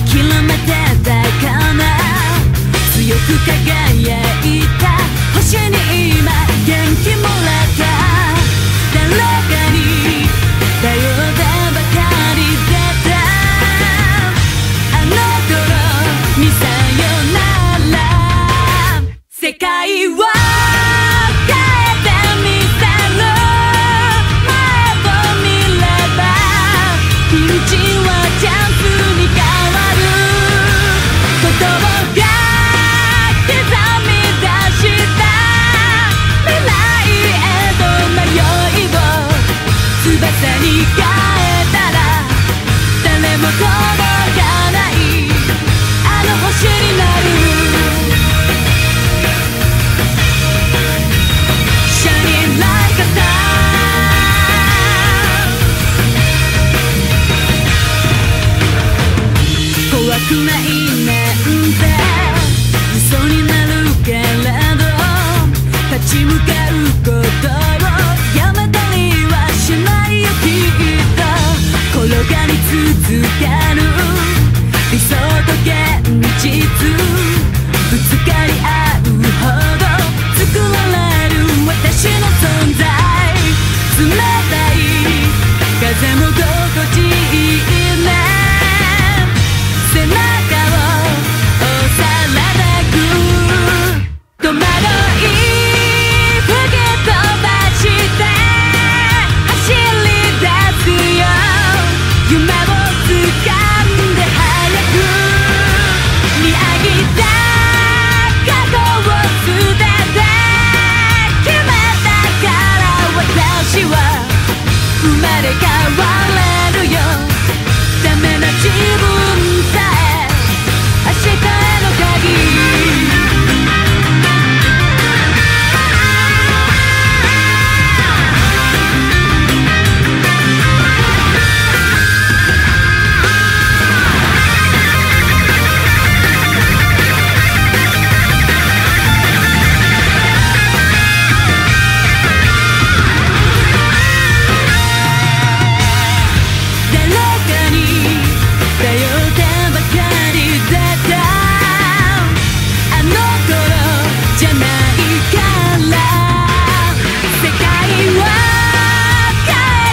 諦めてたかな。強く輝いた星に今元気もらった。誰かに頼ってばかりだった。あの頃にさよなら。世界を変えてみせる。前を見ればピンチはチャンスに変わる。言葉が刻み出した未来への迷いを翼に変えたら誰も届かないあの星になる。Shining like a star。 怖くないなんて嘘になるけれど立ち向かうことをやめたりはしないよきっと。転がり続ける理想と現実ぶつかり合うほど作られる私の存在。冷たい風も心地いいね。背中を押されてく戸惑い吹き飛ばして走り出すよ。夢を掴んで早く見上げた過去を捨てて決めたから私は生まれ変われるよ。ダメな自分さえ明日への鍵。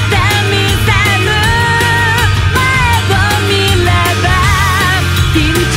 ピンチ